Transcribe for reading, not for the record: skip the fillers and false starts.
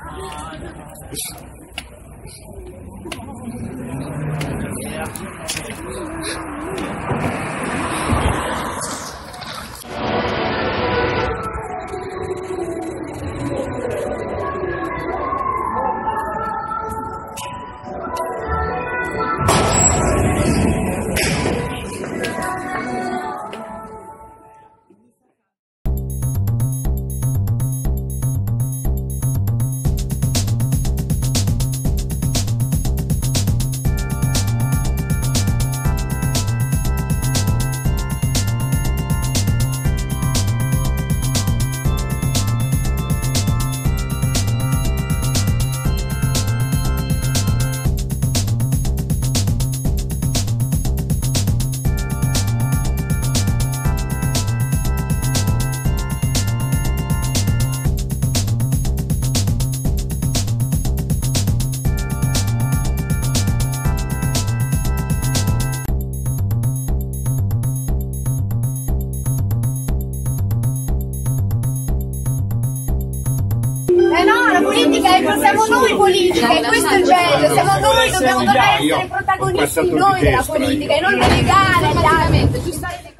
No, la politica siamo noi politica, e questo è il bello, siamo noi, dobbiamo essere protagonisti noi della politica e non delegare agli altri.